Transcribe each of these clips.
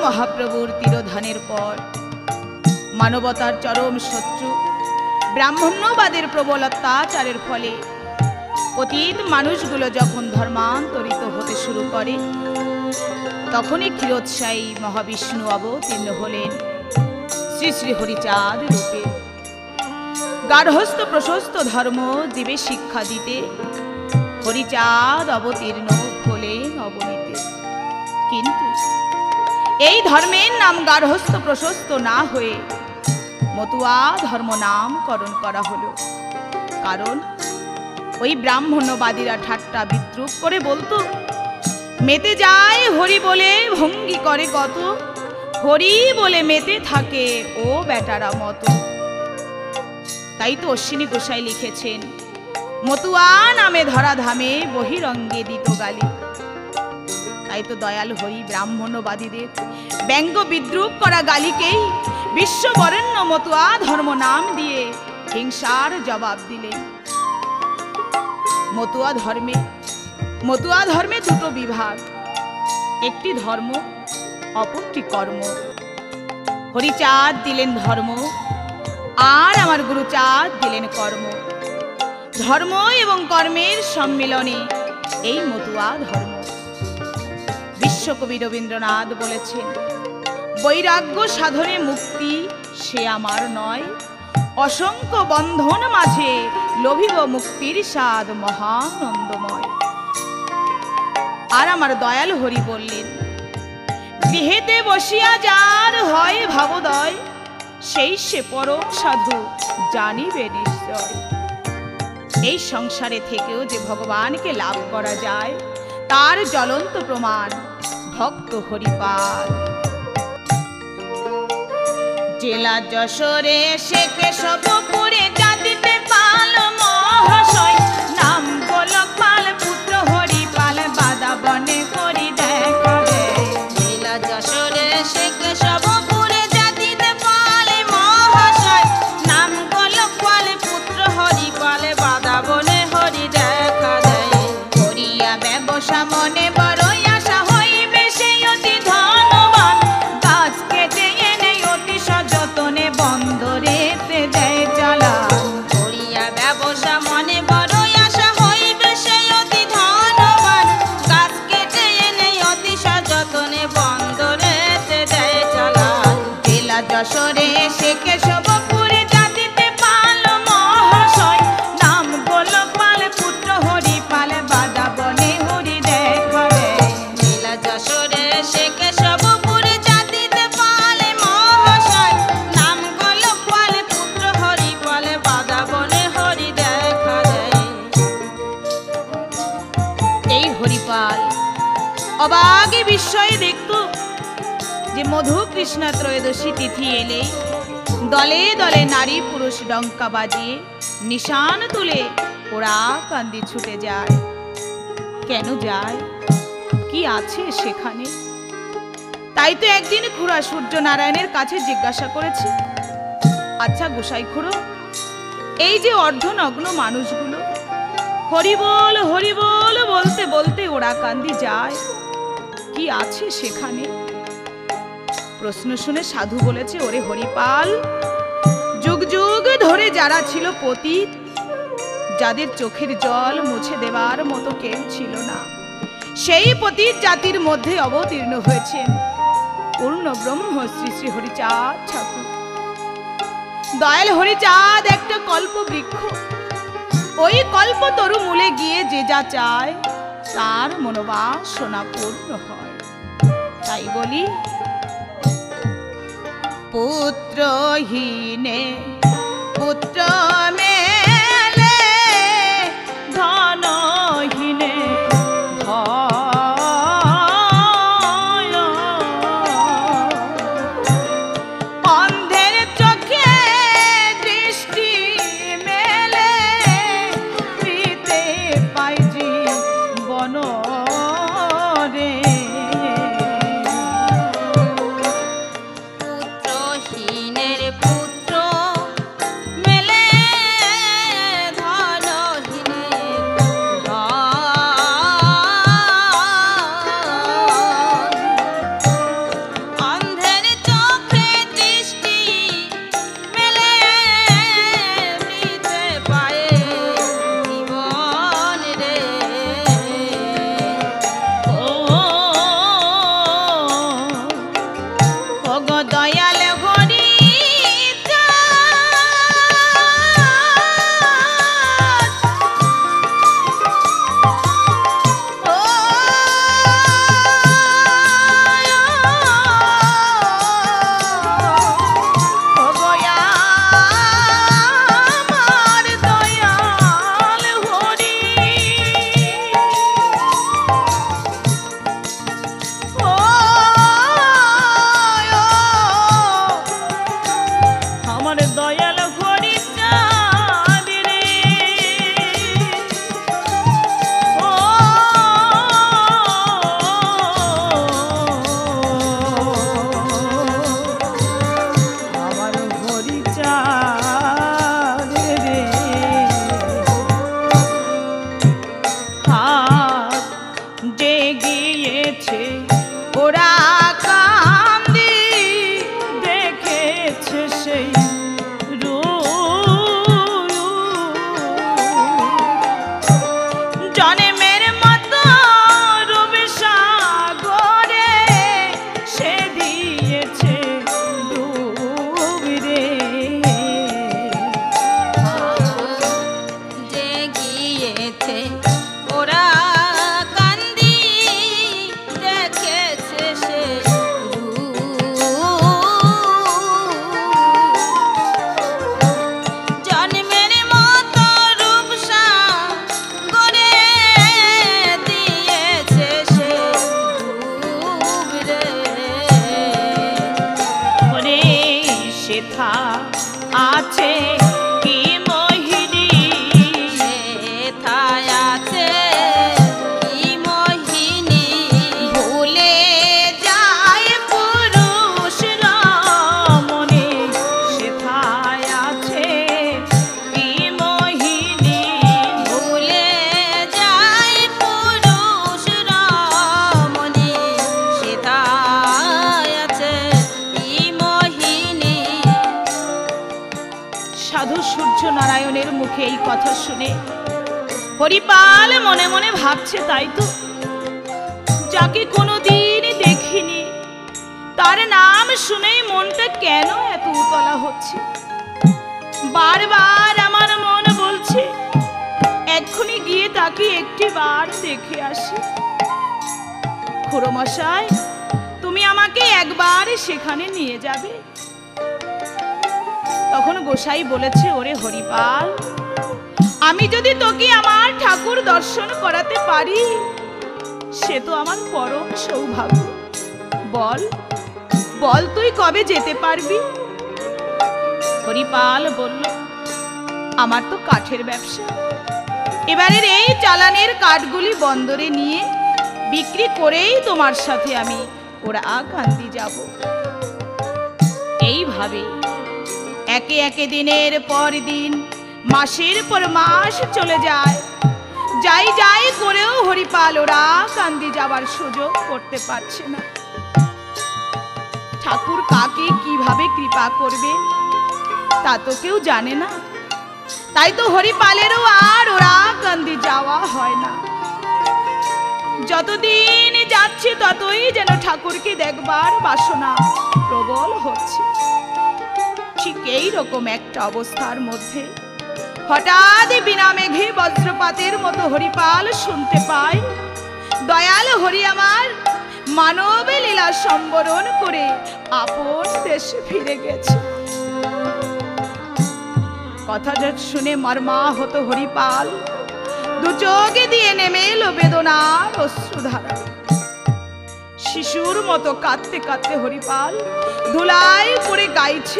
মহাপ্রভুর তিরোধানের পর মানবতার চরম শত্রু ব্রাহ্মণ্যবাদের প্রবল অত্যাচারের ফলে পতিত মানুষগুলো যখন ধর্মান্তরিত হতে শুরু করে, তখনই ক্ষীরোৎসাহী মহাবিষ্ণু অবতীর্ণ হলেন শ্রী শ্রী হরিচাঁদ রূপে। গার্হস্থ প্রশস্ত ধর্ম জীবে শিক্ষা দিতে হরিচাঁদ অবতীর্ণ হলেন অবনীতে। কিন্তু এই ধর্মের নাম গার্হস্থ প্রশস্ত না হয়ে মতুয়া ধর্ম নামকরণ করা হলো। কারণ ওই ব্রাহ্মণ্যবাদীরা ঠাট্টা বিদ্রুপ করে বলতো, মেতে যায় হরি বলে ভঙ্গি করে কত, হরি বলে মেতে থাকে ও বেটারা মতো। তাই তো অশ্বিনী গোসাই লিখেছেন, মতুয়া নামে ধরা ধামে বহিরঙ্গে দিত গালি। তাই তো দয়াল হরি ব্রাহ্মণ্যবাদীদের ব্যঙ্গ বিদ্রুপ করা গালিকেই বিশ্ববরেণ্য মতুয়া ধর্ম নাম দিয়ে হিংসার জবাব দিলেন। মতুয়া ধর্মে দুটো বিভাগ, একটি ধর্ম, অপরটি কর্ম। হরিচাঁদ দিলেন ধর্ম, আর আমার গুরুচাঁদ দিলেন কর্ম। ধর্ম এবং কর্মের সম্মিলনে এই মতুয়া ধর্ম। বিশ্বকবি রবীন্দ্রনাথ বলেছেন, বৈরাগ্য সাধনে মুক্তি সে আমার নয়, অসংখ্য বন্ধন মাঝে লোভিব মুক্তির স্বাদ মহানন্দময়। আর আমার দয়াল হরি বললেন, গৃহেতে বসিয়া যার হয় ভাবোদয়, সেই সে পরম সাধু জানিবে নিশ্চয়। এই সংসারে থেকেও যে ভগবানকে লাভ করা যায়, তার জ্বলন্ত প্রমাণ ভক্ত হরিপাল। জেলা যশোরে সে কেশবপুরে জাতিতে পাল মহাশয়, নাম গোলক পাল পুত্র হরিপাল, বাদা বনে করি দেখা রে। জেলা যশোরে সে কেশবপুরে জাতিতে পাল মহাশয়, নাম গোলক পাল পুত্র হরিপাল, বাদা বনে হরি দেখা দেয়। করিয়া ব্যবসা মনে বড়ই আশা হইবে সে অতি ধনবান, গাছ কেটে এনে অতি সযতনে বন্দরেতে দেয় চালান। করিয়া ব্যবসা মনে বড়ই আশা হইবে সে অতি ধনবান, গাছ কেটে এনে অতি সযতনে বন্দরেতে দেয় চালান। জেলা যশোরে সে কেশবপুরে জাতিতে পাল মহাশয়, নাম গোলক পাল পুত্র হরিপাল, বাদা বনে হরি দেখা দেয়। জেলা যশোরে সে কেশবপুরে জাতিতে পাল মহাশয়, নাম গোলক পাল পুত্র হরিপাল, বাদা বনে হরি দেখা দেয়। এই হরিপাল অবাগে বিস্ময়ে দেখত যে মধু কৃষ্ণা ত্রয়োদশী তিথি এলে দলে দলে নারী পুরুষ ডঙ্কা বাজিয়ে নিশান তুলে ওরা কান্দি ছুটে যায়। কেন যায়? কি আছে সেখানে? তাই তো একদিন খুড়া সূর্যনারায়ণের কাছে জিজ্ঞাসা করেছে, আচ্ছা গোসাই খুড়ো, এই যে অর্ধনগ্ন মানুষগুলো হরিবোল হরিবোল বলতে বলতে ওরা কান্দি যায়, কি আছে সেখানে? প্রশ্ন শুনে সাধু বলেছে, ওরে হরিপাল, যুগ যুগ ধরে যারা ছিল পতিত, যাদের চোখের জল মুছে দেবার মতো কেউ ছিল না, সেই পতিত জাতির মধ্যে অবতীর্ণ হয়েছেন পূর্ণ ব্রহ্ম শ্রী শ্রী হরিচাঁদ ঠাকুর। দয়াল হরিচাঁদ একটা কল্প বৃক্ষ, ওই কল্প তরু মূলে গিয়ে যে যা চায় তার মনোবাসনা পূর্ণ হয়। তাই বলি, পুত্রহীনে পুত্র মেলে, ধনহীনে ধন, অন্ধের চোখে দৃষ্টি মেলে, পিতে পাইজি বন রে। যে গিয়েছে ওরা কান্দি দেখেছে সেই জন্মের মতো রূপ সাগরে সে দিয়েছে ডুব রে। যে গিয়েছে ওরা কান্দি দেখেছে সে জন্মের মতো রূপ সাগরে দিয়েছে সে ডুব রে। ওরে সেথা আছে কি মোহিনী সেথায় আছে কি মোহিনী ভুলে যায় পুরুষ রমণী সেথায় আছে কি মোহিনী ভুলে যায় পুরুষ রমণী সেথায় আছে কি মোহিনী। সাধু সূর্য নারায়ণের মুখে এই কথা শুনে হরিপাল মনে মনে ভাবছে, তাই তো, যাকে কোনোদিন দেখিনি তার নাম শুনেই মনটা কেন এত উতলা হচ্ছে। বারবার আমার মন বলছে এক্ষুনি গিয়ে তাকে একটি বার দেখে আসি। খুড়োমশাই, তুমি আমাকে একবার সেখানে নিয়ে যাবে? তখন গোসাই বলেছে, ওরে হরিপাল, আমি যদি তোকে আমার ঠাকুর দর্শন করাতে পারি সে তো আমার পরম সৌভাগ্য। বল বল তুই কবে যেতে পারবি? হরিপাল বলল, আমার তো কাঠের ব্যবসা, এবারের এই চালানের কাঠগুলি বন্দরে নিয়ে বিক্রি করেই তোমার সাথে আমি ওরা কান্দি যাব। এইভাবে একে একে দিনের পর দিন মাসের পর মাস চলে যায়। যাই যাই করেও হরিপাল ওরা কান্দি যাবার সুযোগ করতে পারছে না। ঠাকুর কাকে কিভাবে কৃপা করবে তা তো কেউ জানে না। তাই তো হরিপালেরও আর ওরা কান্দি যাওয়া হয় না। যতদিন যাচ্ছে ততই যেন ঠাকুরকে দেখবার বাসনা প্রবল হচ্ছে। ঠিক এইরকম একটা অবস্থার মধ্যে হঠাৎ বিনা মেঘে বজ্রপাতের মতো হরিপাল শুনতে পায়, দয়াল হরি আমার মানব লীলা সম্বরণ করে আপন দেশে ফিরে গেছে। কথাটা শুনে মর্মাহত হরিপাল দু চোখে দিয়ে নেমে এলো বেদনার অশ্রুধারা। শিশুর মতো কাঁদতে কাঁদতে হরিপাল ধুলায় পড়ে গাইছে,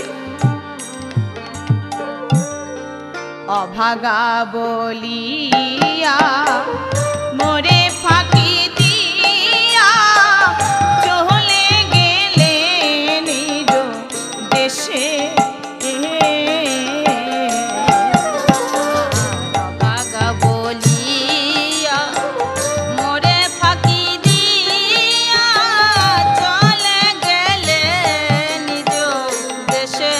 অভাগা বলিয়া মোরে ফাঁকি দিয়া চলে গেলে নিজ দেশে। অভাগা বলিয়া মোরে ফাঁকি দিয়া চলে গেলে নিজ দেশে।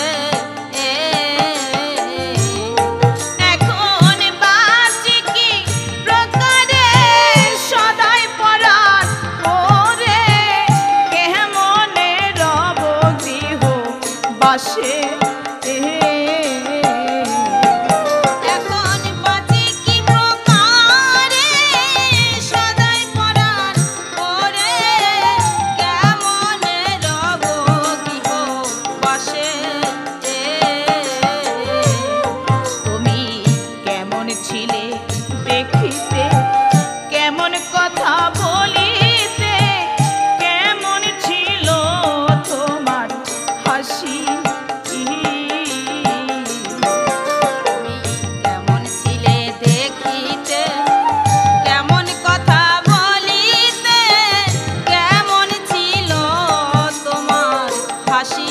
এখন বাঁচি কি প্রকারে সদাই পরাণ ওরে, কেমনে রব গৃহ বাসে। এখন বাঁচি কি প্রকারে সদাই পরাণ ওরে, কেমনে রব গৃহ বাসে। তুমি কেমন ছিলে দেখিতে, কেমন কথা বলিতে, কেমন ছিল তোমার হাসি। তুমি কেমন ছিলে দেখিতে, কেমন কথা বলিতে, কেমন ছিল তোমার হাসি।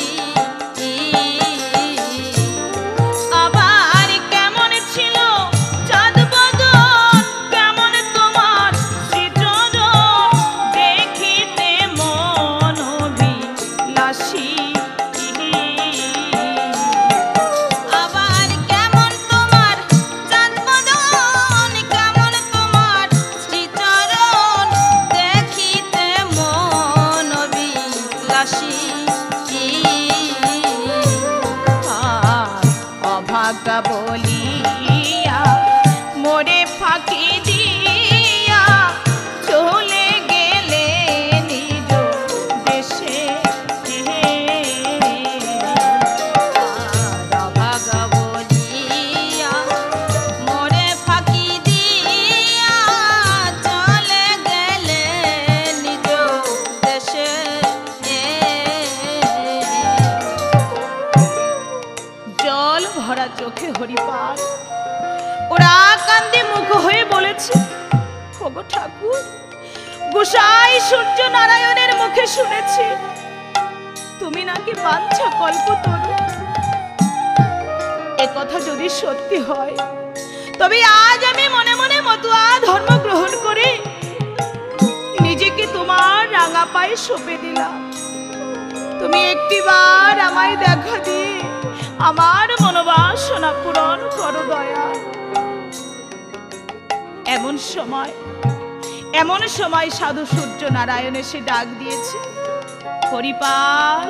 আবার কেমন ছিল চাঁদ বদন, কেমন তোমার শ্রীচরণ, ঠাকুর, গোসাই সূর্য নারায়ণের মুখে শুনেছি তুমি নাকি বাঞ্ছা কল্পতরু। এ কথা যদি সত্যি হয় তবে আজ আমি মনে মনে মতুয়া ধর্ম গ্রহণ করে নিজেকে তোমার রাঙা পায়ে সঁপে দিলাম। তুমি একটিবার আমায় দেখা দিয়ে আমার মনোবাসনা পূরণ করো দয়া। এমন সময় সাধু সূর্য নারায়ণ এসে ডাক দিয়েছে, হরিপাল।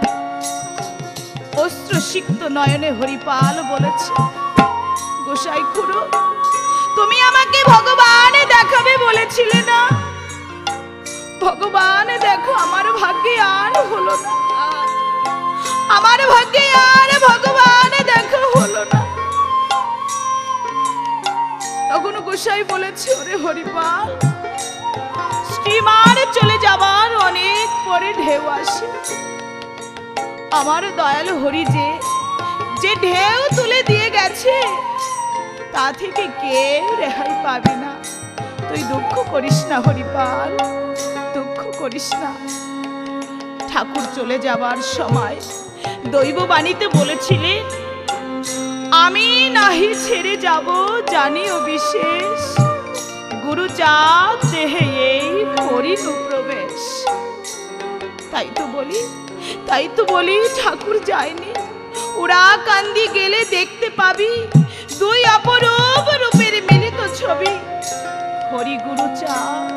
অশ্রুসিক্ত নয়নে হরিপাল বলেছে, গোসাই খুড়ো, তুমি আমাকে ভগবান দেখাবে বলেছিলে না? ভগবান দেখো আমার ভাগ্যে আর হলো না, আমার ভাগ্যে আর ভগবান দেখা হলো না। তখন গোসাই বলেছে, ওরে হরিপাল, স্টিমার চলে যাবার অনেক পরে ঢেউ আসে। আমার দয়ালু হরি যে ঢেউ তুলে দিয়ে গেছে তা থেকে কেউ রেহাই পাবে না। তুই দুঃখ করিস না হরিপাল, দুঃখ করিস না। ঠাকুর চলে যাবার সময় দৈববাণীতে বলেছিলেন, আমি নাহি ছেড়ে যাব জানিও বিশেষ, গুরুচাঁদ দেহে এই করিনু প্রবেশ। তাই তো বলি ঠাকুর যায়নি। ওরা কান্দি গেলে দেখতে পাবি দুই অপরূপ রূপের মিলিত ছবি, হরি গুরুচাঁদ।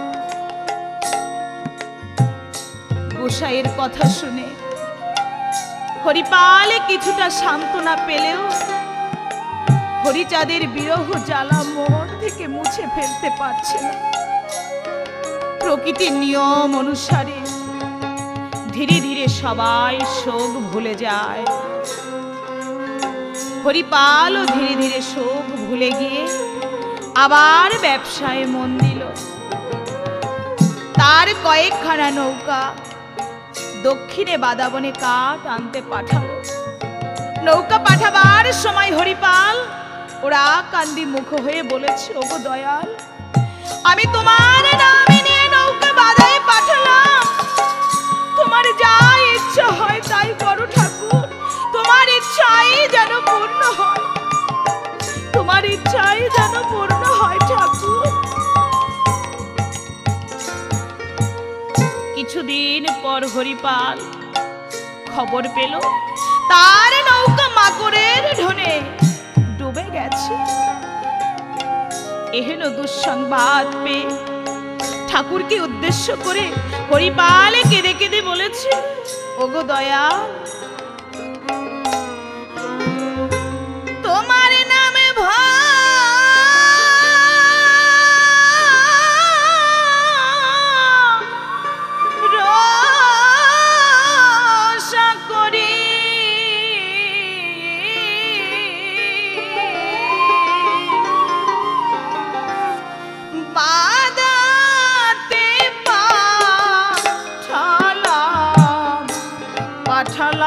গোসাইয়ের কথা শুনে হরিপাল কিছুটা সান্ত্বনা পেলেও হরিচাঁদের বিরহ জ্বালা মন থেকে মুছে ফেলতে পারছে না। প্রকৃতির নিয়ম অনুসারে ধীরে ধীরে সবাই শোক ভুলে যায়। হরিপালও ধীরে ধীরে শোক ভুলে গিয়ে আবার ব্যবসায় মন দিল। তার কয়েকখানা নৌকা দক্ষিণে বাদাবনে কাঠ আনতে পাঠালো। নৌকা পাঠাবার সময় হরিপাল ওরা কান্দি মুখ হয়ে বলেছে, ওগো দয়াল, আমি তোমার নামে নিয়ে নৌকা বাদায় পাঠালাম, তোমার যা ইচ্ছা হয় তাই করো ঠাকুর, তোমার ইচ্ছাই যেন পূর্ণ হয়, তোমার ইচ্ছাই যেন পূর্ণ হয় ঠাকুর। কিছুদিন পর হরিপাল খবর পেল তার নৌকা মাকড়ের ঢোনে ডুবে গেছে। এহেন দুঃসংবাদ পেয়ে ঠাকুরকে উদ্দেশ্য করে হরিপাল কেঁদে কেঁদে বলেছে, ওগো দয়া, তোমার নামে পাঠালাম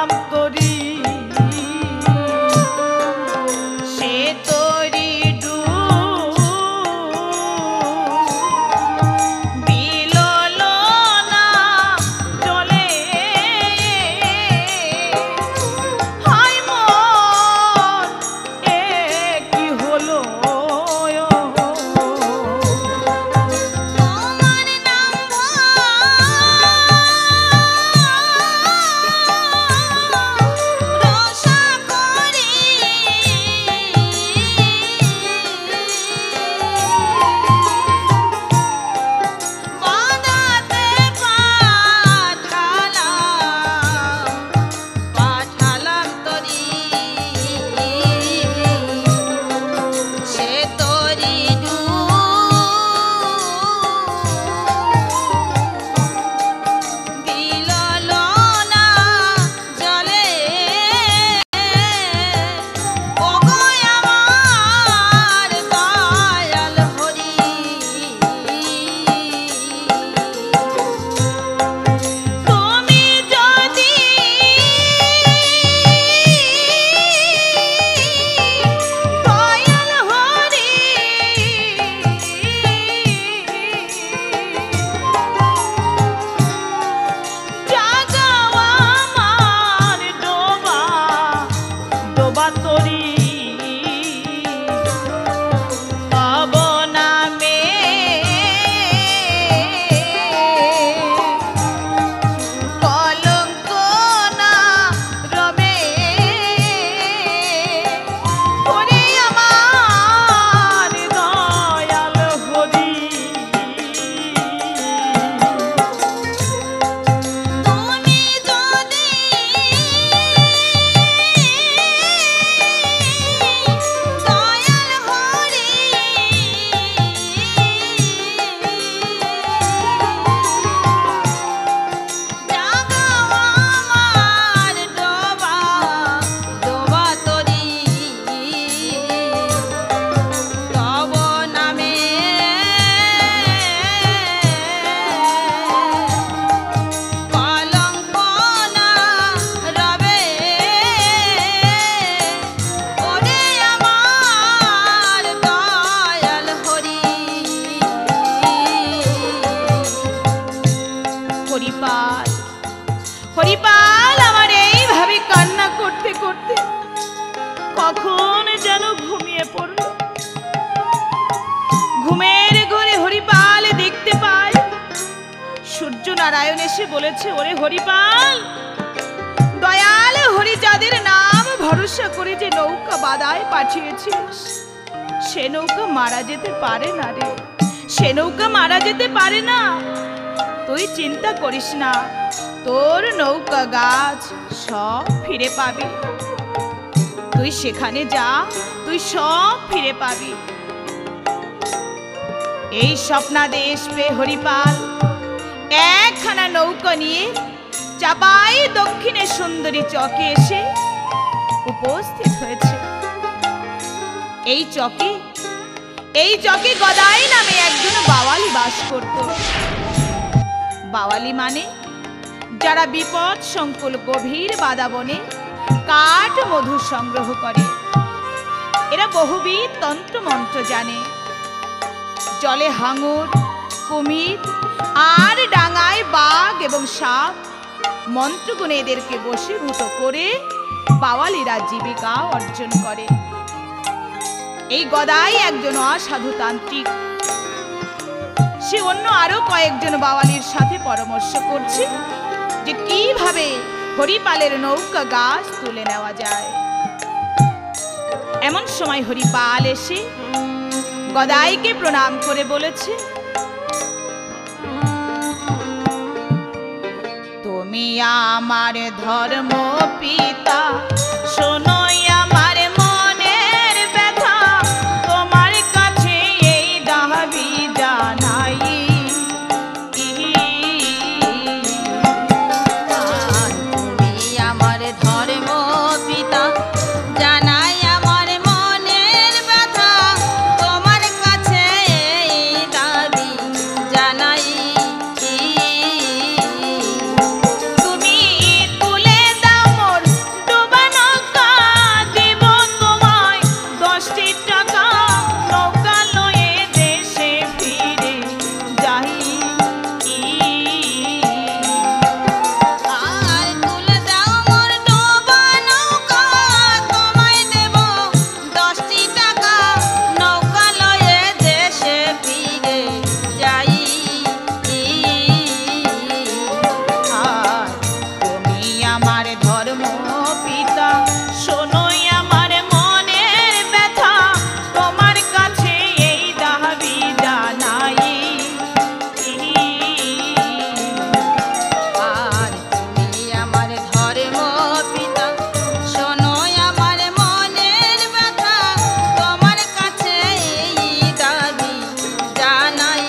হরিপাল। হরিপাল আমার এইভাবে কান্না করতে করতে কখন যেন ঘুমিয়ে পড়ল। ঘুমের ঘরে হরিপাল দেখতে পায় সূর্য নারায়ণ এসে বলেছে, ওরে হরিপাল, দয়াল হরিচাঁদের নাম ভরসা করে যে নৌকা বাদায় পাঠিয়েছিস সে নৌকা মারা যেতে পারে না রে, সে নৌকা মারা যেতে পারে না। তুই চিন্তা করিস না, তোর নৌকা গাছ সব ফিরে পাবি। তুই সেখানে যা, তুই সব ফিরে পাবি। এই স্বপ্নাদেশ পেয়ে হরিপাল একখানা নৌকা নিয়ে চাপাই দক্ষিণে সুন্দরী চকে এসে উপস্থিত হয়েছে। এই চকে গদাই নামে একজন বাওয়ালি বাস করত। বাওয়ালি মানে যারা বিপদ সংকুল গভীর বাদাবনে কাঠ মধু সংগ্রহ করে। এরা বহুবিধ তন্ত্র মন্ত্র জানে। জলে হাঙর, কুমির আর ডাঙায় বাঘ এবং সাপ মন্ত্রগুণে এদেরকে বশীভূত করে বাওয়ালিরা জীবিকা অর্জন করে। এই গদাই একজন অসাধু তান্ত্রিক। সে অন্য আরো কয়েকজন বাওয়ালির সাথে পরামর্শ করছে যে কিভাবে হরিপালের নৌকা গাছ তুলে নেওয়া যায়। এমন সময় হরিপাল এসে গদাইকে প্রণাম করে বলেছে, তুমি আমার ধর্ম পিতা, শোনোই আমার মনের ব্যথা, তোমার কাছে এই দাবি জানাই। তুমি আমার ধর্ম পিতা, জানাই আমার মনের ব্যথা, তোমার কাছে এই দাবি জানাই। তুমি তুলে দাও মোর ডোবা নৌকা, দিব তোমায় 10টি টাকা, নৌকা লয়ে দেশে ফিরে যাই। আর তুলে দাও মোর ডোবা নৌকা, তোমায় দেব 10টি টাকা, নৌকা লয়ে দেশে ফিরে যাই। আর তুমি আমার ধর্ম পিতা, শোনোই আমার মনের ব্যথা, তোমার কাছে এই দাবি জানাই। আর তুমি আমার ধর্ম পিতা, শোনো আমার মনের ব্যথা, তোমার কাছে এই দাবি জানাই।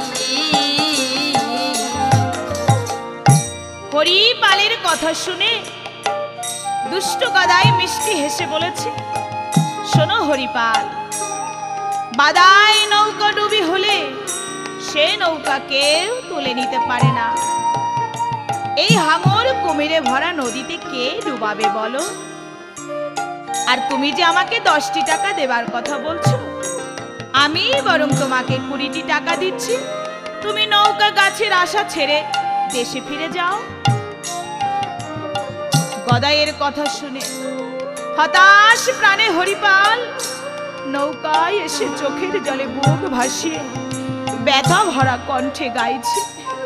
হরিপালের কথা শুনে দুষ্ট গদাই মিষ্টি হেসে বলেছে, শোনো হরিপাল, বাদাই নৌকা ডুবি হলে সে নৌকা কেউ তুলে নিতে পারে না। এই হাঙর কুমিরে ভরা নদীতে কে ডুবাবে বলো? আর তুমি যে আমাকে 10টি টাকা দেবার কথা বলছো, আমি বরং তোমাকে 20টি টাকা দিচ্ছি, তুমি নৌকা গাছের আশা ছেড়ে দেশে ফিরে যাও। গদাইয়ের কথা শুনে হতাশ প্রাণে হরিপাল নৌকায় এসে চোখের জলে বুক ভাসিয়ে ব্যথা ভরা কণ্ঠে গাইছে,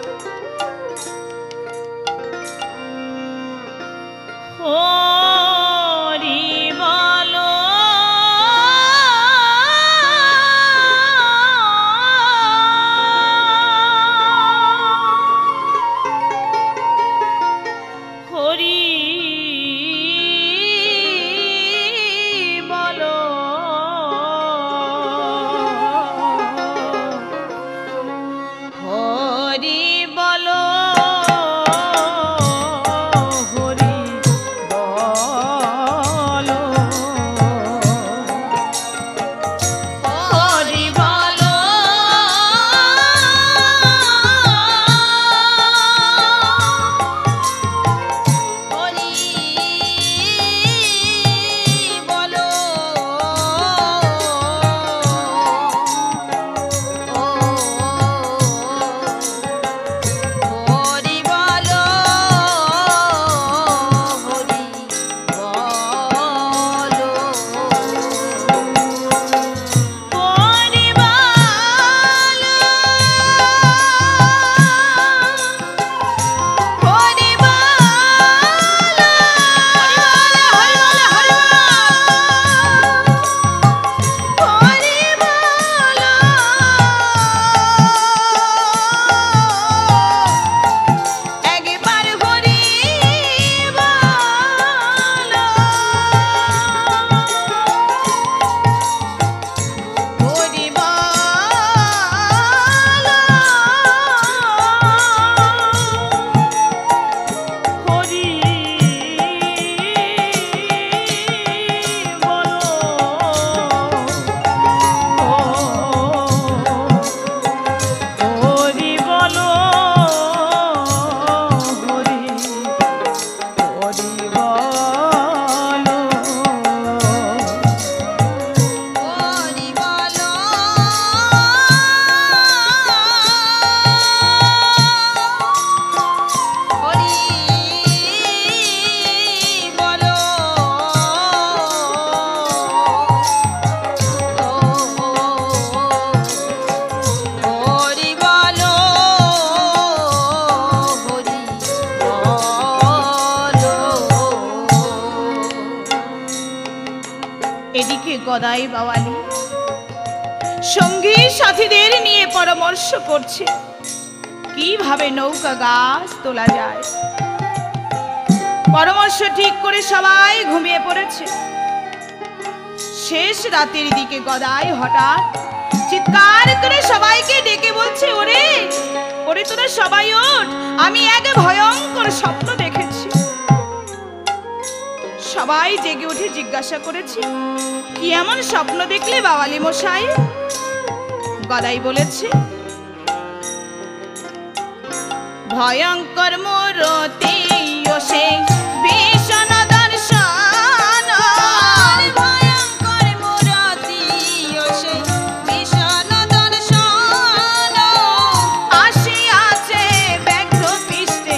হরি বলো হরি বলো, হরি বলো, হরি বলো। গদাই বাওয়ালি সঙ্গী সাথীদের নিয়ে পরামর্শ করছে কিভাবে নৌকা গাছ তোলা যায়। পরামর্শ ঠিক করে সবাই ঘুমিয়ে পড়েছে। শেষ রাতের দিকে গদাই হঠাৎ চিৎকার করে সবাইকে ডেকে বলছে, ওরে ওরে তোরা সবাই ওঠ, আমি এক ভয়ঙ্কর স্বপ্ন দেখেছি। সবাই জেগে উঠে জিজ্ঞাসা করেছে, কি এমন স্বপ্ন দেখলে বাওয়ালি মশাই? গদাই বলেছে, ভয়ঙ্কর মূরতি ও সে ভীষণ দর্শন, ভয়ঙ্কর মূরতি ও সে ভীষণ দর্শন, আসিয়াছে ব্যগ্র পৃষ্ঠে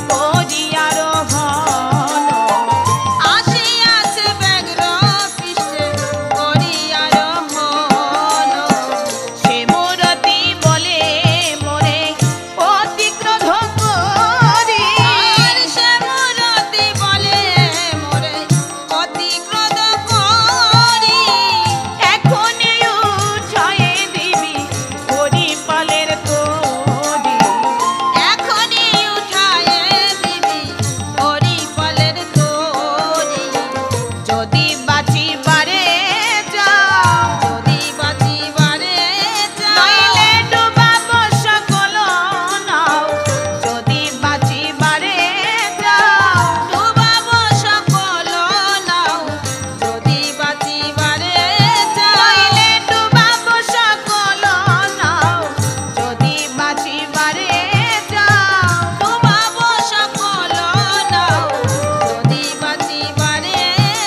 করিয়ারোহণ, আসিয়াছে ব্যগ্র পৃষ্ঠে করিয়ারোহণ, সে মূরতি বলে মোরে অতি ক্রোধ করি, আর সে মূরতি বলে মোরে অতি ক্রোধ করি, এখনই উঠায়ে দিবি হরিপালের তোরি, এখনই উঠায়ে দিবি হরিপালের তোরি, যদি বাঁচিবারে যাও যদি বাঁচিবারে নইলে যাও, ডুবাবো সকল নাও, যদি বাঁচিবারে যাও ডুবাবো সকল নাও, যদি বাঁচিবারে যাও, নইলে ডুবাবো সকল নাও, যদি বাঁচিবারে যাও। ডুবাবো সকল নাও, যদি বাঁচিবারে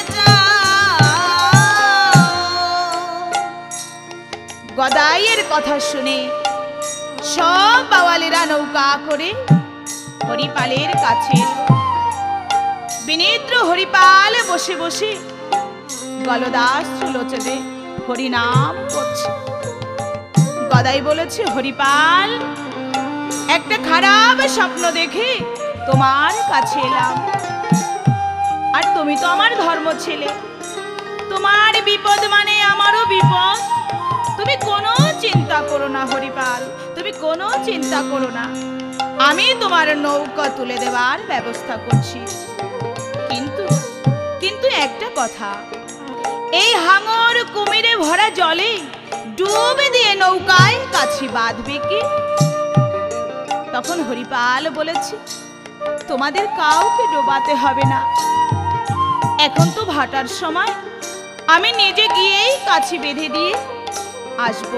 যাও। গদাইয়ের কথা শুনে সব বাওয়ালেরা নৌকা করে হরিপালের কাছে এলো। বিনিদ্র হরিপাল বসে বসে গলদাস লোচনে হরিনাম করছে। গদাই বলেছে, হরিপাল, একটা খারাপ স্বপ্ন দেখে তোমার কাছে এলাম। আর তুমি তো আমার ধর্ম ছেলে, তোমার বিপদ মানে আমারও বিপদ। তুমি কোনো চিন্তা করো না হরিপাল, তুমি কোনো চিন্তা করো না, আমি তোমার নৌকা তুলে দেওয়ার ব্যবস্থা করছি। কিন্তু কিন্তু একটা কথা, এই হাঙর কুমিরে ভরা জলে ডুব দিয়ে নৌকায় কাছি বাঁধবে কি? তখন হরিপাল বলেছে, তোমাদের কাউকে ডোবাতে হবে না, এখন তো ভাটার সময়, আমি নিজে গিয়েই কাছি বেঁধে দিয়ে আসব।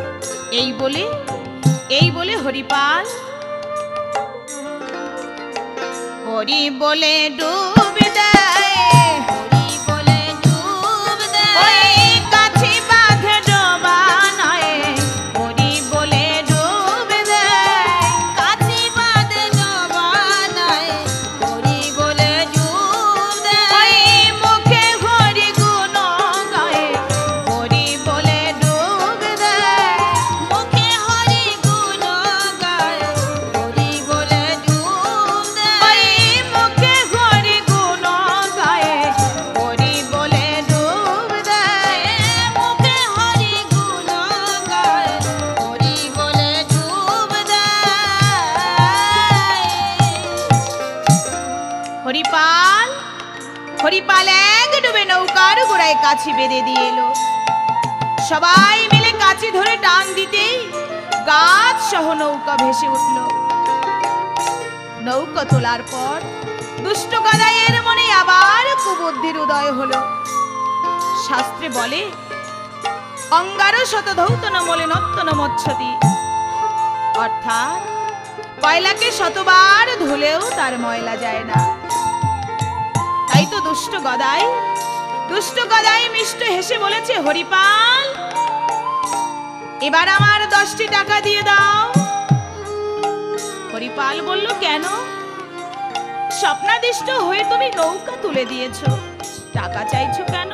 এই বলে হরিপাল হরি বলে ডুব দেয়, হরি বলে ডুব দেয়, ওই কাছি বাঁধে ডোবা নয়, হরি বলে ডুব দেয়, কাছি বাঁধে ডোবা নাই, হরি বলে ডুব ওই দেয়, মুখে হরি গুণ গায়, হরি বলে ডুব দেয়, মুখে হরি গুণ গায়, হরি বলে ডুব ওই দেয়, মুখে হরি গুণ গায়, হরি বলে ডুব দেয়। মুখে হরি গুণ গায়, হরি বলে ডুব দেয়। হরিপাল এক ডুবে নৌকার গোড়ায় কাছি বেঁধে দিয়ে এলো। সবাই মিলে কাছি ধরে টান দিতেই গাছ সহ নৌকা ভেসে উঠল। নৌকা তোলার পর দুষ্ট গদাইয়ের মনে আবার কুবুদ্ধির উদয় হলো। শাস্ত্রে বলে, অঙ্গার শত ধৌতন মলিনত্তন মচ্ছতি, অর্থাৎ কয়লাকে শতবার ধুলেও তার ময়লা যায় না। তাই তো দুষ্ট গদাই মিষ্ট হেসে বলেছে, হরিপাল, এবার আমার 10টি টাকা দিয়ে দাও। হরিপাল বলল, কেন? স্বপ্নাদিষ্ট হয়ে তুমি নৌকা তুলে দিয়েছো, টাকা চাইছো কেন?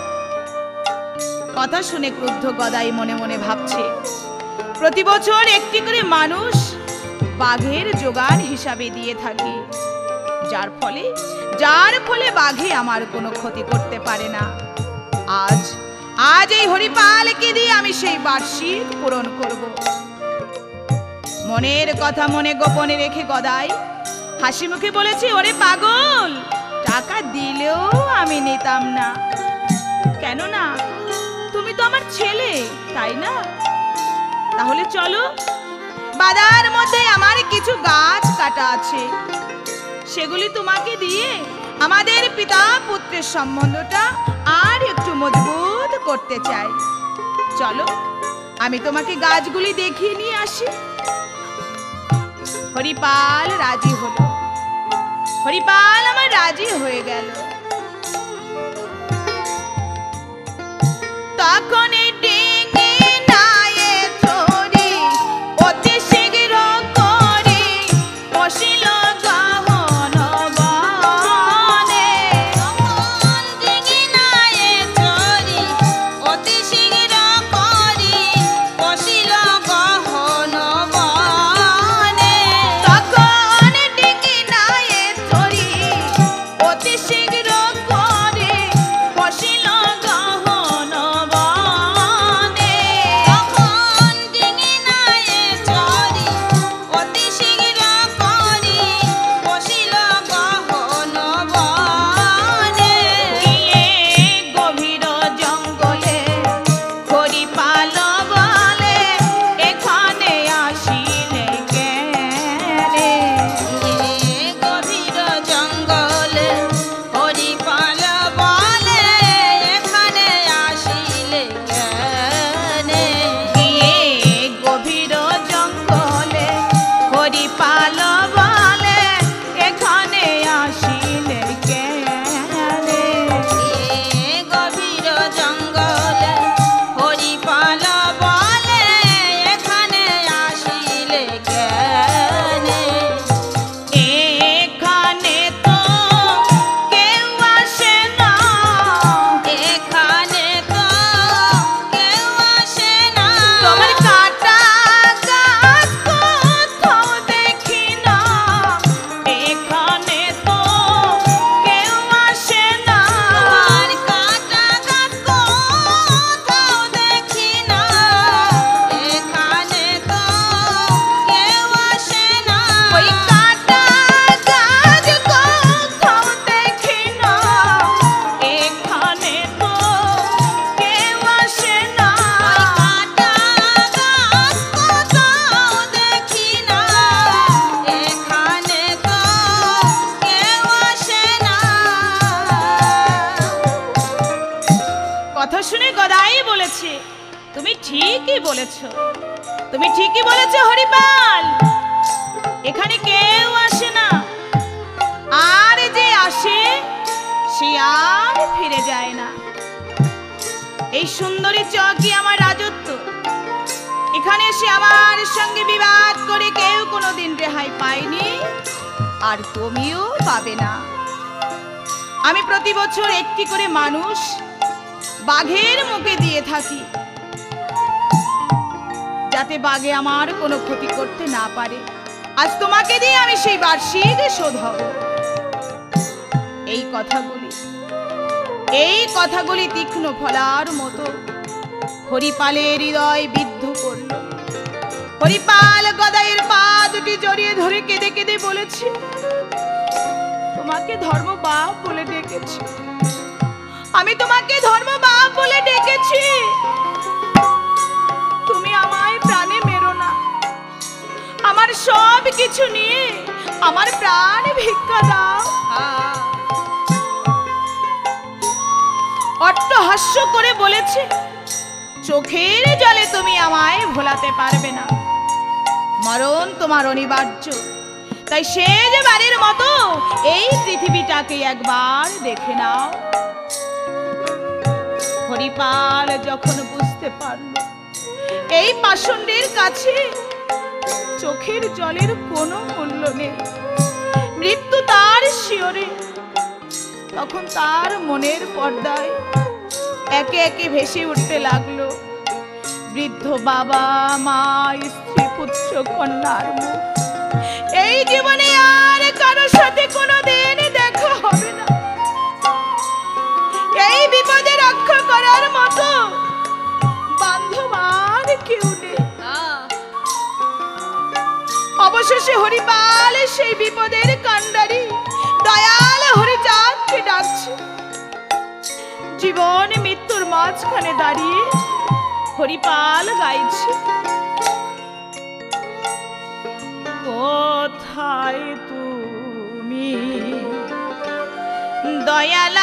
কথা শুনে ক্রুদ্ধ গদাই মনে মনে ভাবছে, প্রতি বছর একটি করে মানুষ বাঘের জোগান হিসাবে দিয়ে থাকি, যার ফলে বাঘে আমার কোনো ক্ষতি করতে পারে না। আজ এই হরিপালকে দিয়ে আমি সেই বার্ষিক পূরণ করব। মনের কথা মনে গোপনে রেখে গদাই হাসি মুখে বলেছি, ওরে পাগল, টাকা দিলেও আমি নিতাম না। কেন না? তুমি তো আমার ছেলে, তাই না? তাহলে চলো, বাজার মধ্যে আমার কিছু গাছ কাটা আছে, সেগুলি তোমাকে দিয়ে আমাদের পিতা পুত্রের সম্বন্ধটা আর একটু মজবুত করতে চাই। চলো, আমি তোমাকে গাছগুলি দেখিয়ে নিয়ে আসি। হরিপাল রাজি হলো। হরিপাল আমার রাজি হয়ে গেল। তখন ডিঙি নায়ে চড়ি অতি শীঘ্র করে বসিল গহন বনে। তখন ডিঙি নায়ে চড়ি অতি শীঘ্র করি বসিল গহন বনে। তখন ডিঙি নায়ে চড়ি অতি শীঘ্র করে বসিল গহন বনে। তখন ডিঙি নায়ে চড়ি অতি শীঘ্র করি বসিল গহন বনে। গিয়ে গভীর জঙ্গলে হরিপাল বলে, এখানে আসিলে কেনে? গভীর জঙ্গলে হরিপাল বলে, এখানে আসিলে কেনে? গিয়ে গভীর জঙ্গলে হরিপাল বলে, এখানে আসিলে কেনে? গভীর জঙ্গলে হরিপাল বলে, এখানে আসিলে কেনে? এখানে তো কেউ আসে না, এখানে তো কেউ আসে না। তোমার কাটা গাছ কোথাও দেখি না। এখানে তো কেউ আসে না। তোমার কাটা গাছ কোথাও দেখি না। এখানে তো কেউ আসে না। ওই কাটা গাছ কোথাও দেখি না। এখানে তো কেউ আসে না। কাটা গাছ কোথাও দেখি না। এখানে তো কেউ আসে না। কথা শুনে গদাই বলেছে, তুমি ঠিকই বলেছো, তুমি ঠিকই বলেছো হরিপাল, এখানে কেউ আসে না। আর যে আসে সে আর ফিরে যায় না। এই সুন্দরী চকি আমার রাজত্ব, এখানে এসে আমার সঙ্গে বিবাদ করে কেউ কোনোদিন রেহাই পায়নি, আর তুমিও পাবে না। আমি প্রতি বছর একটি করে মানুষ বাঘের মুখে দিয়ে থাকি, যাতে বাঘে আমার কোনো ক্ষতি করতে না পারে। আজ তোমাকে দিয়ে আমি সেই বার্ষিক শোধ হব। এই কথাগুলি তীক্ষ্ণ ফলার মতো হরিপালের হৃদয় বিদ্ধ করল। হরিপাল গদাইয়ের পা দুটি জড়িয়ে ধরে কেঁদে কেঁদে বলেছে, তোমাকে ধর্ম বাপ বলে ডেকেছি, আমি তোমাকে ধর্ম বাপ বলে ডেকেছি। তুমি আমায় প্রাণে মেরো না, আমার সব কিছু নিয়ে আমার প্রাণ ভিক্ষা দাও। অট্টহাস্য করে বলেছে, চোখের জলে তুমি আমায় ভোলাতে পারবে না, মরণ তোমার অনিবার্য। তাই সে যে বাড়ির মতো এই পৃথিবীটাকে একবার দেখে নাও। হরিপাল যখন বুঝতে পারল এই পাষণ্ডের কাছে চোখের জলের কোনো মূল্য নেই, মৃত্যু তার শিয়রে, তখন তার মনের পর্দায় একে একে ভেসে উঠতে লাগলো বৃদ্ধ বাবা, মা, স্ত্রী, পুত্র, কন্যার মুখ। এই জীবনে আর কারোর সাথে কোনোদিন দেখা হবে না। এই বিপদে রক্ষা করার মতো বসে হরিপাল সেই বিপদের কান্ডারি দয়াল হরিচাঁদকে ডাকছে। জীবন মৃত্যুর মাঝখানে দাঁড়িয়ে হরিপাল গাইছে, কোথায় তুমি দয়াল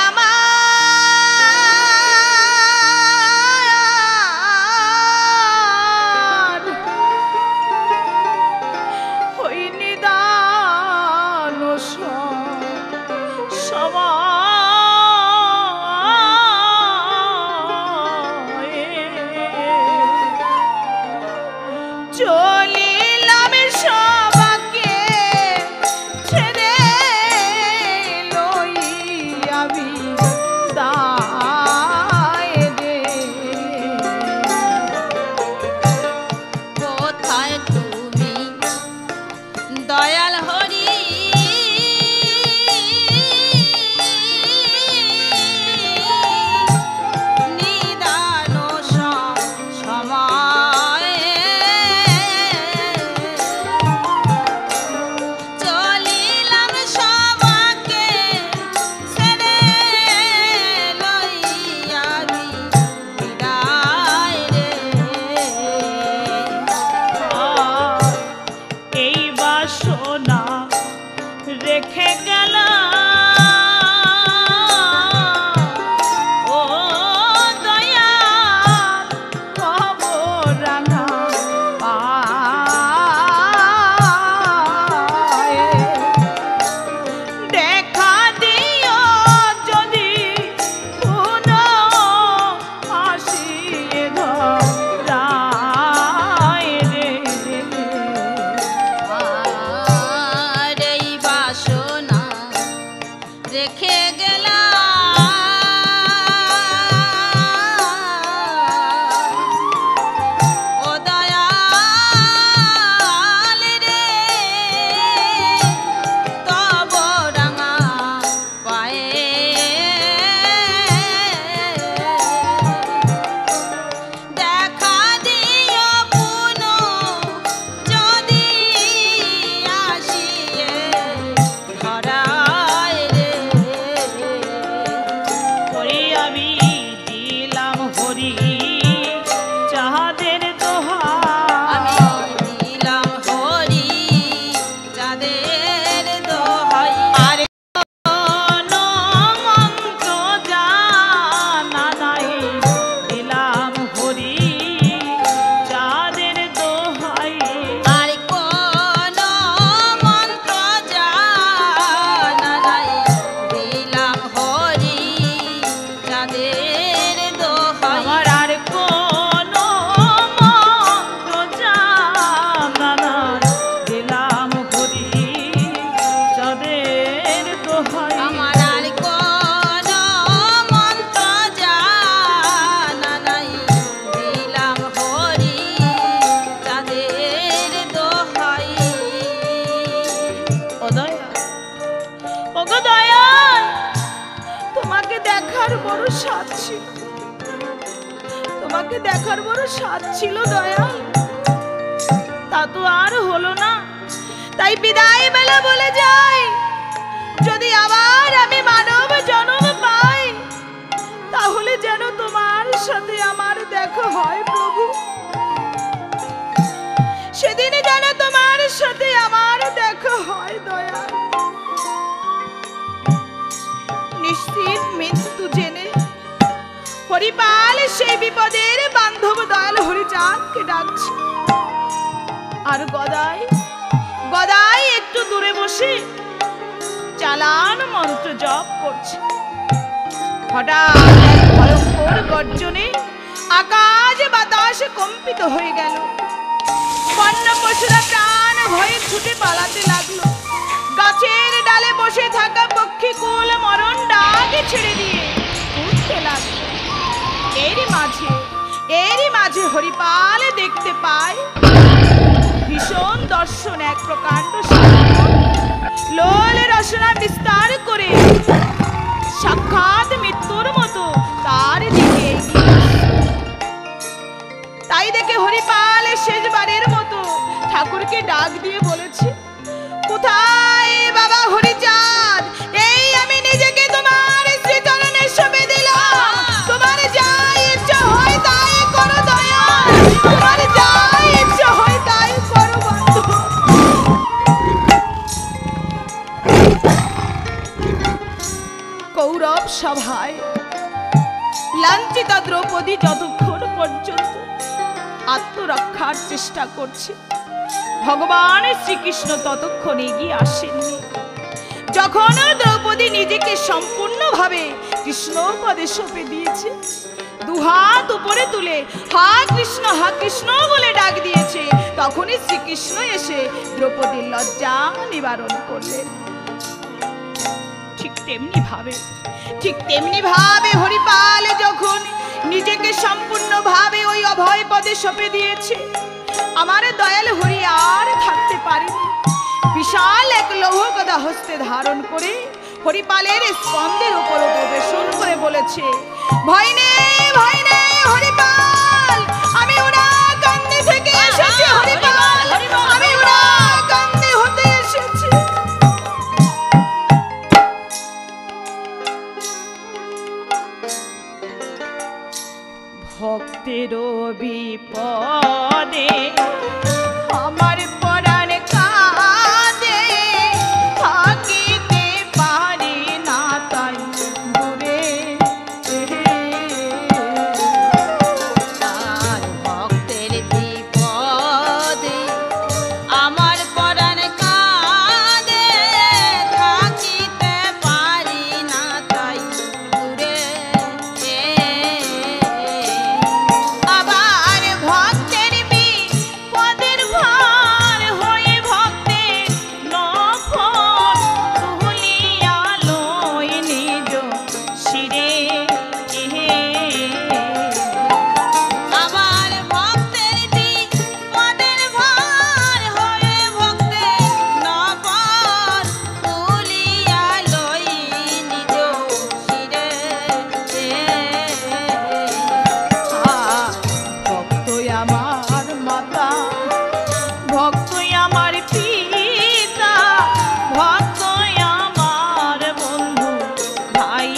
আমার, ওই নিদান সময়ে চলিলাম সবাকে ছেড়ে লইয়া বিদায় রে। কোথায় তুমি দয়াল হরি, নিদান সময়ে চলিলাম সবাকে ছেড়ে লইয়া বিদায় রে। এই বাসনা রেখে গেল ও দয়াল কবরানা পায়ে, দেখা দিও যদি পুনঃ আসিয়ে ধরায় রে। আর এই বাসনা রেখে গেলাম ও দয়াল রে, তব রাঙা পায়ে দেখা দিও পুনঃ যদি আসিয়ে ধরায় রে। হরি আমি দিলাম হরি যাহাদের দোহাই, আমি দিলাম হরি যাদের দোহাই। আর কোনো মন্ত্র জানা নাই, দিলাম হরি যাদের দোহাই। আর কোন মন্ত্র জানা নাই, দিলাম হরি যাদের দোহাই। আমার আর কোনো মন্ত্র জানা নাই, দিলাম হরি যাদের দোহাই। আমার আর কোন মন্ত্র জানা নাই, দিলাম হরি যাদের দোহাই। ও দয়াল, ওগো দয়াল, তোমাকে দেখার বড় স্বাদ ছিল, তোমাকে দেখার বড় স্বাদ ছিল দয়াল, তা তো আর হলো না। তাই বিদায় বেলা বলে যাই, যদি আবার আমি মানব জন্ম পাই তাহলে যেন তোমার সাথে আমার দেখা হয় প্রভু, সেদিন যেন তোমার সাথে আমার দেখা হয় দয়াল। নিশ্চিত মৃত্যু জেনে হরিপাল সেই বিপদের বান্ধব দয়াল হরিচাঁদকে ডাকছে। আর গদাই গদাই একটু দূরে বসে চালান মন্ত্র জপ করছে। হঠাৎ এক ভয়ঙ্কর গর্জনে আকাশ বাতাস কম্পিত হয়ে গেল। বন্য পশুরা প্রাণ ভয়ে ছুটে পালাতে লাগলো। গাছের ডালে বসে থাকা পক্ষীকুল মরণ ডাক ছেড়ে দিয়ে উঠতে লাগলো। এরই মাঝে হরিপাল দেখতে পায় ভীষণ দর্শন এক প্রকাণ্ড লোল রসনা বিস্তার করে সাক্ষাৎ মৃত্যুর মতো তার দিকে এগিয়ে আসছে। তাই দেখে হরিপাল শেষবারের মতো ঠাকুরকে ডাক দিয়ে বলেছে, রাজসভায় লাঞ্ছিতা দ্রৌপদী যতক্ষণ পর্যন্ত আত্মরক্ষার চেষ্টা করছে, ভগবান শ্রীকৃষ্ণ ততক্ষণ এগিয়ে আসেননি। যখন দ্রৌপদী নিজেকে সম্পূর্ণভাবে কৃষ্ণ পদে সঁপে দিয়েছে, দুহাত উপরে তুলে হা কৃষ্ণ বলে ডাক দিয়েছে, তখনই শ্রীকৃষ্ণ এসে দ্রৌপদীর লজ্জা নিবারণ করলেন। ঠিক তেমনি ভাবে হরিপাল যখন নিজেকে সম্পূর্ণভাবে ওই অভয় পদে সঁপে দিয়েছে, আমার দয়াল হরি আর থাকতে পারেনি। বিশাল এক লৌহ গদা হস্তে ধারণ করে হরিপালের স্কন্ধের উপর প্রবেশন করে বলেছে, ভয় নেই হরিপাল, আমি ওরা কান্দে থেকে এসেছি, হরিপাল আমি ওরা কান্দে হতে এসেছি। ভক্তের বিপদে আমার পরাণ কাঁদে, থাকিতে পারি না তাই দূরে। আর ভক্তের বিপদে আমার পরাণ কাঁদে, থাকিতে পারি না তাই দূরে। আবার ভক্তের বিপদের ভার হয়ে ভক্তের নফল তুলিয়া লয় নিজ শিরে। আমার ভক্তের বিপদের ভার হয়ে ভক্তের নফল তুলিয়া লই নিজ শিরে। ভক্ত আমার মাতা, ভক্ত আমার পিতা, ভক্ত আমার বন্ধু ভাই।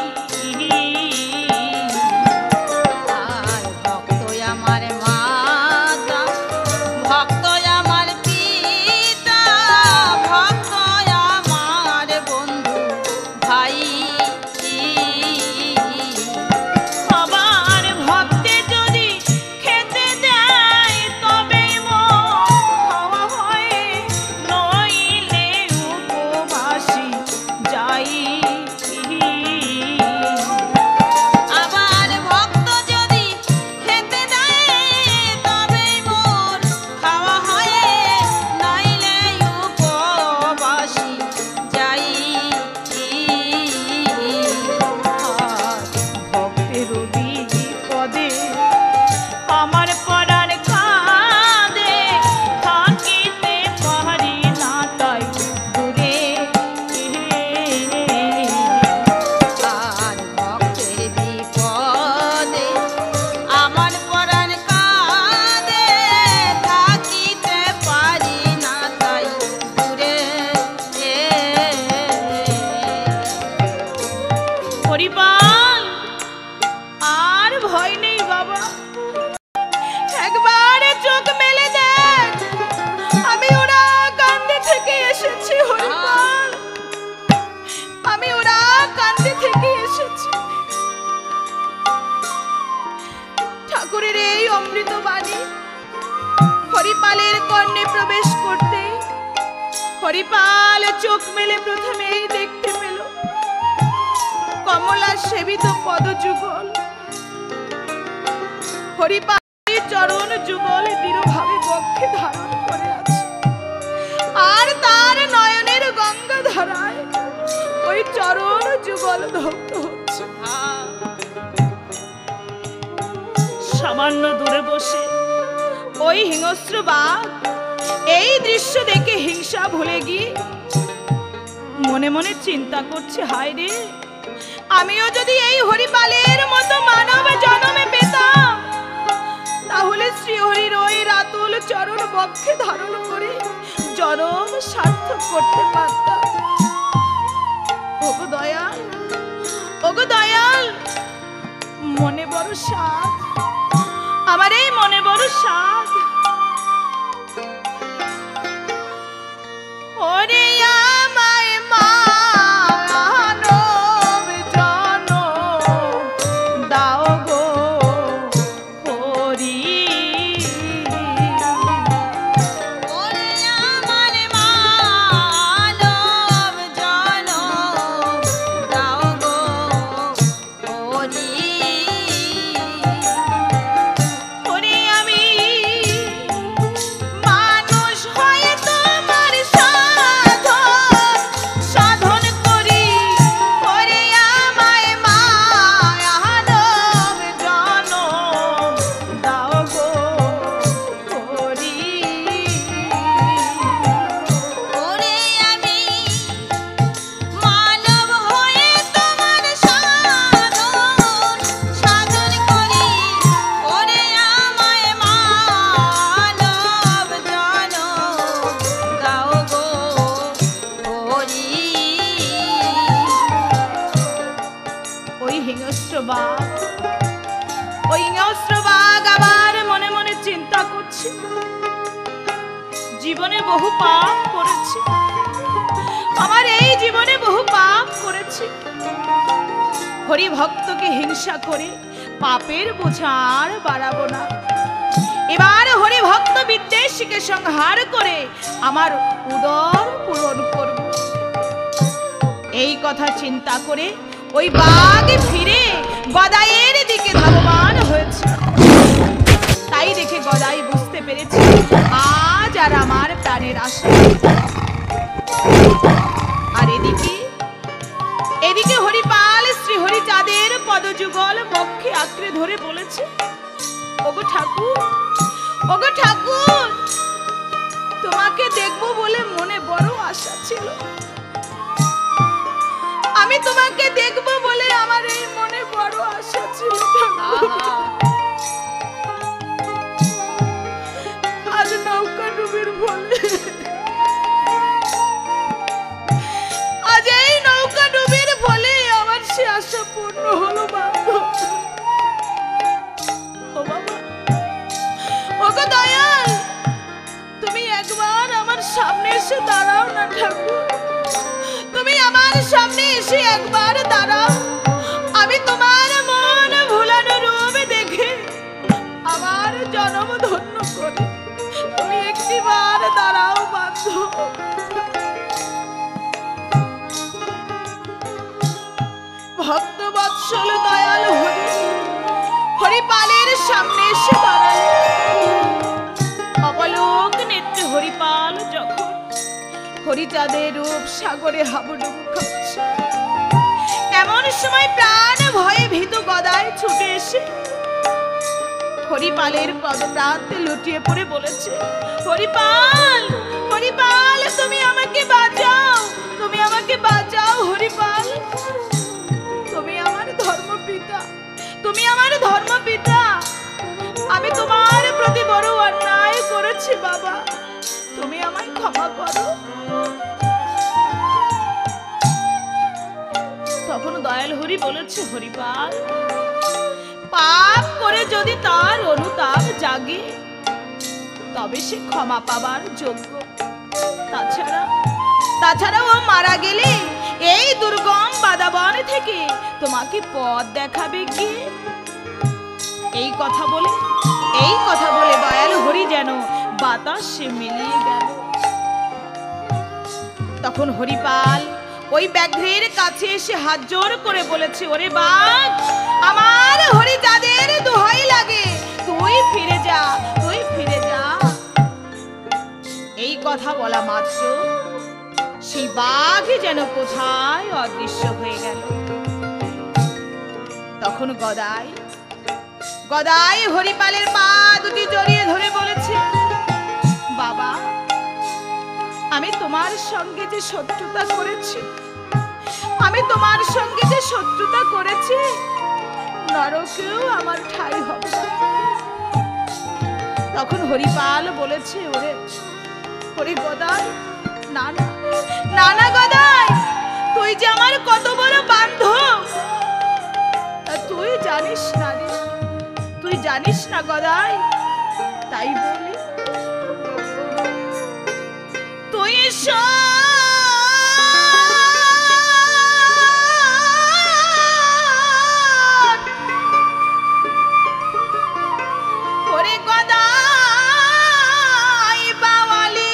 আর ভক্ত আমার মাতা, ভক্ত আমার পিতা, ভক্ত আমার বন্ধু ভাই। আবার ভক্তে যদি খেতে দেয় তবে খাওয়া হয়, নইলে উপবাসী যাই। আবার ভক্ত যদি খেতে দেয় তবে মোর খাওয়া হয়, নইলে উপবাসী যাই। ভক্তের বিপদে আমার পরাণ কাঁদে, থাকিতে পারি না তাই দূরে। আর ভক্তের বিপদে আমার পরাণ কাঁদে, থাকিতে পারি না তাই দূরে। হরিপাল আর ভয় নেই বাবা, একবার চোখ মেলে দেখ, আমি ওরা কান্দে থেকে এসেছি। হরিপাল আমি ওরা কান্দে থেকে এসেছি। ঠাকুরের এই অমৃত বাণী হরিপালের কর্ণে প্রবেশ করতে হরিপাল চোখ মেলে প্রথমেই দেখতে পেল কমলা সেবিত পদযুগল। হরিপালের চরণ যুগল দৃঢ়ভাবে বক্ষে ধারণ করে আছে, আর তার নয়নের গঙ্গা ধারায় ওই চরণ যুগল ধৌত হচ্ছে। সামান্য দূরে বসে ওই হিংস্র বাঘ এই দৃশ্য দেখে হিংসা ভুলে গিয়ে মনে মনে চিন্তা করছে, হায় রে, আমিও যদি এই হরিপালের মতো মানব জন্মে পেতাম, তাহলে শ্রীহরির ওই রাতুল চরণ বক্ষে ধারণ করে জনম সার্থক করতে পারতাম। ওগো দয়াল, মনে বড় সাধ, আমার এই মনে বড় সাধ। ওরে আমায় মানব বাঘ। ওই হিংস্র বাঘ আবার মনে মনে চিন্তা করছে, জীবনে বহু পাপ করেছি, আমার এই জীবনে বহু পাপ করেছি, হরি ভক্তকে হিংসা করে পাপের বোঝা আর বাড়াবো না। এবার হরি ভক্ত বিদ্বেষীকে সংহার করে আমার উদর পূরণ করব। এই কথা চিন্তা করে ওই বাঘ ফিরে গদাইয়ের দিকে ধাবমান হয়েছে। তাই দেখে গদাই বুঝতে পেরেছে আজ আর আমার প্রাণের আশা। আর এদিকে হরিপাল শ্রী হরিচাঁদের পদযুগল বক্ষে আঁকড়ে ধরে বলেছে, ওগো ঠাকুর, ওগো ঠাকুর, তোমাকে দেখবো বলে মনে বড় আশা ছিল। আমি তোমাকে দেখবো বলে আমার এই মনে বড় আশা ছিল। আজ নৌকা ডুবির বলে, আজ এই নৌকা ডুবির বলে আমার সে আশা পূর্ণ হলো। ও বাবা, ওগো দয়াল, তুমি একবার আমার সামনে এসে দাঁড়াও না ঠাকুর, তুমি আমার সামনে এসে একবার দাঁড়াও। আমি তোমার মন ভুলানো রূপ দেখে আমার জন্ম ধন্য করে তুমি একটিবার দাঁড়াও বান্ধব। ভক্ত বৎসল দয়াল হরিপালের সামনে এসে দাঁড়ায়। অবলোক নেত্রে হরিপাল যখন হরিচাঁদের রূপ সাগরে হাবুডুবু খাচ্ছে, এমন সময় প্রাণ ভয়ে ভীত গদাই ছুটে এসে হরিপালের পদপ্রান্তে লুটিয়ে পড়ে বলেছে, হরিপাল, হরিপাল, তুমি আমাকে বাঁচাও, তুমি আমাকে বাঁচাও হরিপাল, তুমি আমার ধর্মপিতা, তুমি আমার ধর্মপিতা, আমি তোমার প্রতি বড় অন্যায় করেছি বাবা, তুমি আমায় ক্ষমা করো। তখন দয়াল হরি বলেছে, হরিপাল, পাপ করে যদি তার অনুতাপ জাগে তবে সে ক্ষমা পাবার যোগ্য। তাছাড়া ও মারা গেলে এই দুর্গম বাদাবন থেকে তোমাকে পথ দেখাবে কে? এই কথা বলে দয়াল হরি যেন বাতাসে মিলিয়ে গেল। তখন হরিপাল ওই ব্যাঘ্রের কাছে এসে হাত জোর করে বলেছে, ওরে বাঘ, আমার হরিচাঁদের দোহাই লাগে, তুই ফিরে যা, তুই ফিরে যা। এই কথা বলা মাত্র সেই বাঘ যেন কোথায় অদৃশ্য হয়ে গেল। তখন গদাই হরিপালের পা দুটি জড়িয়ে ধরে বলেছে, বাবা, আমি তোমার সঙ্গে যে শত্রুতা করেছি, আমি তোমার সঙ্গে যে শত্রুতা করেছি, নরকেও আমার ঠাঁই হবে না। তখন হরিপাল বলেছে, ওরে গদাই, না না না না গদাই, তুই যে আমার কত বড় বান্ধব তা তুই জানিস না রে, তুই জানিস না গদাই, তাই বলি তুই ওরে গদাই বাওয়ালি,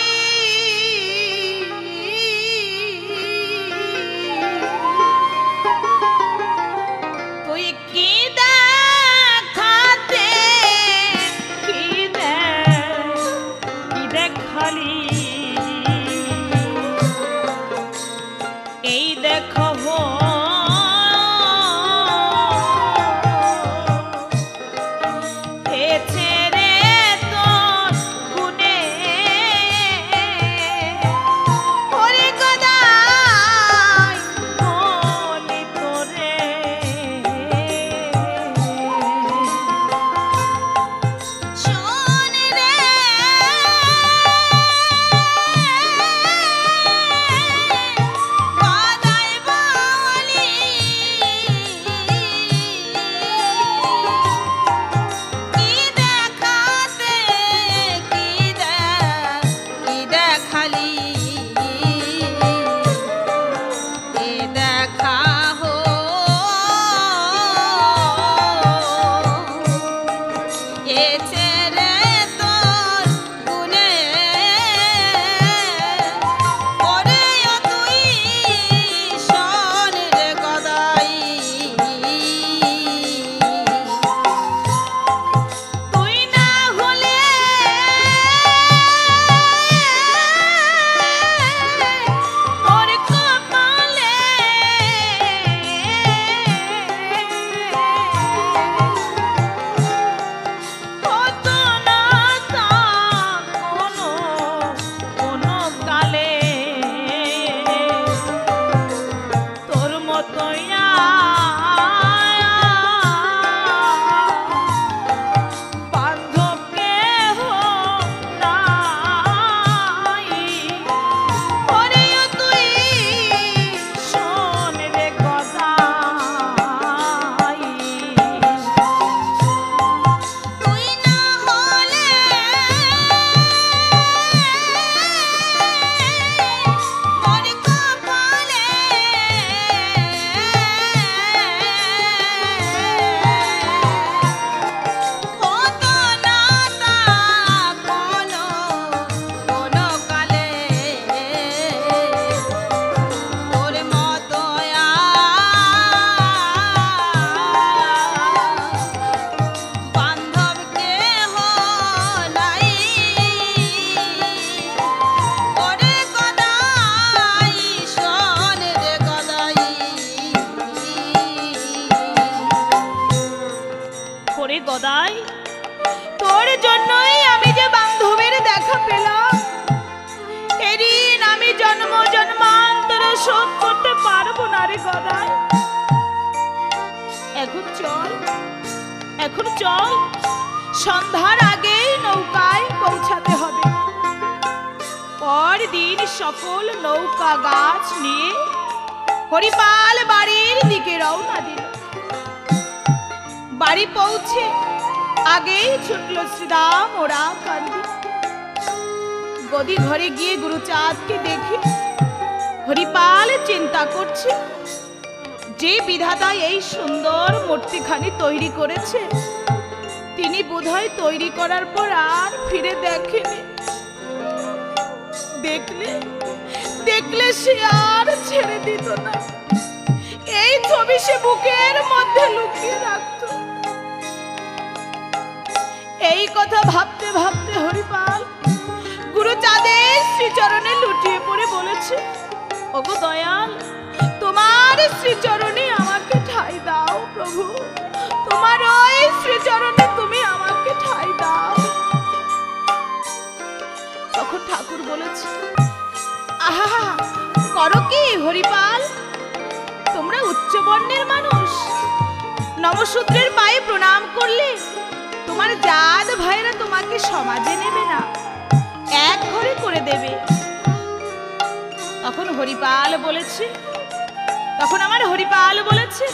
তুই কি দেখাতে কি দেখালি শোধ করতে পারবো না রে গদাই। এখন চল, সন্ধ্যার আগেই নৌকায় পৌঁছাতে হবে। পরদিন সকল নৌকা গাছ নিয়ে হরিপাল বাড়ির দিকে রওনা দিল। বাড়ি পৌঁছে আগেই ছুটল শ্রীরাম ওরা কান্দি। গদি ঘরে গিয়ে গুরুচাঁদকে দেখে হরিপাল চিন্তা করছে, যে বিধাতা এই সুন্দর মূর্তিখানি তৈরি করেছে, তিনি বোধহয় তৈরি করার পর আর ফিরে দেখেনি। দেখলে সে আর ছেড়ে দিত না, এই ছবি সে বুকের মধ্যে লুকিয়ে রাখত। এই কথা ভাবতে ভাবতে হরিপাল গুরুচাঁদের শ্রীচরণে লুটিয়ে পড়ে বলেছে, ওগো দয়াল, তোমার শ্রীচরণে আমাকে ঠাঁই দাও প্রভু, তোমার ওই শ্রীচরণে তুমি আমাকে ঠাঁই দাও। তখন ঠাকুর বলেছে, আহা, করো কি হরিপাল, তোমরা উচ্চ বর্ণের মানুষ, নমশূদ্রের পায়ে প্রণাম করলে তোমার জাত ভাইরা তোমাকে সমাজে নেবে না, এক ঘরে করে দেবে। তখন আমার হরিপাল বলেছে,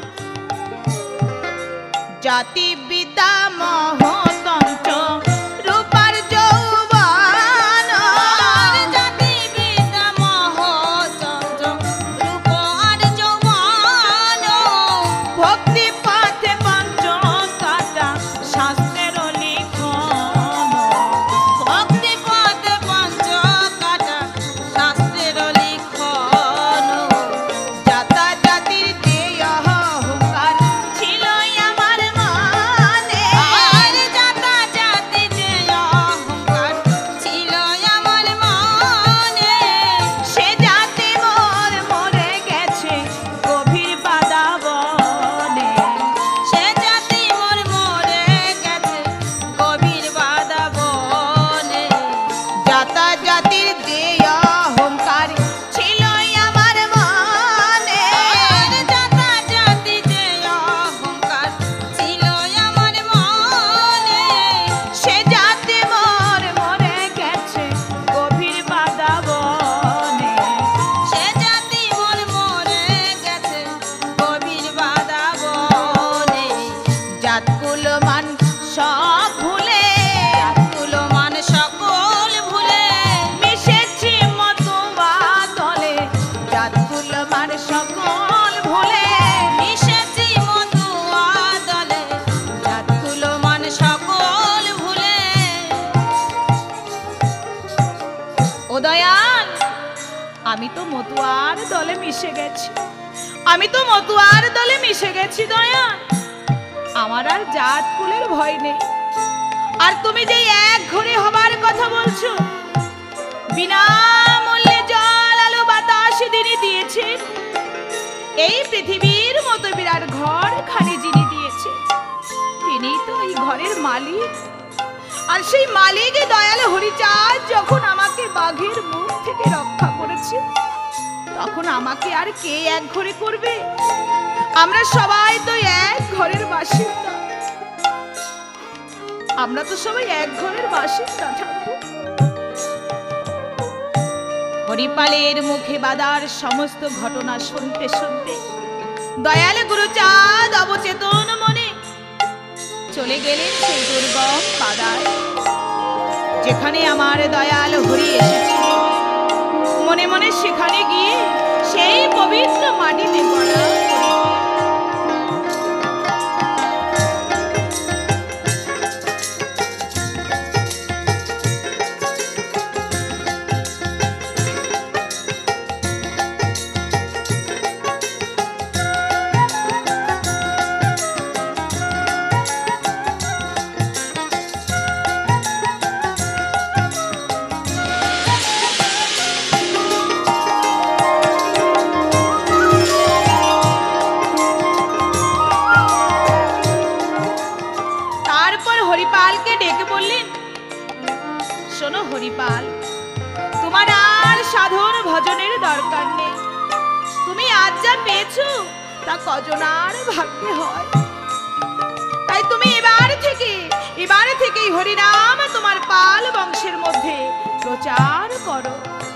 জাতি বিদ্যা মহতন্ত্র রূপার যৌবন, জাতি বিদ্যা মহতন্ত্র রূপার যৌবন, ভক্তি পথে পঞ্চ কাটা শাস্ত্রের লিখন, ভক্তি পথে পঞ্চ কাটা শাস্ত্রের লিখন, জাতা জাতির যে অহংকার ছিল আমার মনে, আর জাতা জাতি যে অহংকার ছিল আমার মনে, সে জাতি মোর মরে গেছে গভীর বাদাবনে, সে জাতি মোর মরে গেছে গভীর বাদাবনে, জাতা জাতির যে অহংকার ছিল আমার মনে, আর জাতা জাতি যে অহংকার ছিল আমার মনে, সে জাতি মোর মরে গেছে গভীর বাদাবনে, সে জাতি মোর মরে গেছে গভীর বাদাবনে, জাতকুল মান সব ভুলে জাতকুলো মান সকল ভুলে মিশেছি মতুয়া দলে, জাতকুল মান সকল ভুলে মিশেছি মতুয়া দলে, জাতকুলো মান সকল ভুলে, ও দয়াল, আমি তো মতুয়ার দলে মিশে গেছি দয়াল, আমার আর জাত কুলের ভয় নেই। আর তুমি যে এক ঘরে হবার কথা বলছো, বিনামূল্যে জল আলো বাতাস তিনি দিয়েছেন, এই পৃথিবীর মতো বিরাট ঘর খালি যিনি দিয়েছে, তিনি তো এই ঘরের মালিক। আর সেই মালিক দয়াল হরিচাঁদ যখন আমাকে বাঘের মুখ থেকে রক্ষা করেছে, তখন আমাকে আর কে এক ঘরে করবে? আমরা সবাই তো এক ঘরের বাসিন্দা, আমরা তো সবাই এক ঘরের বাসিন্দা ঠাকুর। হরিপালের মুখে বাদার সমস্ত ঘটনা শুনতে শুনতে দয়াল গুরুচাঁদ অবচেতন মনে চলে গেলেন সেই দুর্গম বাদায়, যেখানে আমার দয়াল হরি এসেছিল। মনে মনে সেখানে গিয়ে সেই পবিত্র মাটিতে পড়া হরিপালকে ডেকে বললেন, শোনো হরিপাল, তোমার আর সাধন ভজনের দরকার নেই, তুমি আজ যা পেয়েছো তা কজনার ভাগ্যে হয়। তাই তুমি এবার থেকেই হরিনাম তোমার পাল বংশের মধ্যে প্রচার করো।